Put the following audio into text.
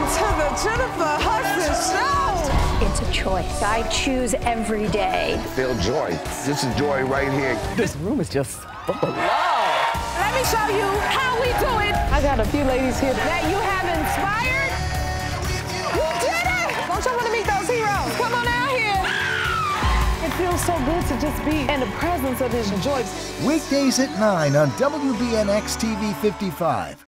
to the Jennifer Hudson Show. It's a choice. I choose every day. Feel joy. This is joy right here. This room is just full of love. Let me show you how we do it. I got a few ladies here that you have inspired. You did it! Don't you want to meet those heroes? Come on out here. It feels so good to just be in the presence of this joy. Weekdays at 9 on WBNX-TV 55.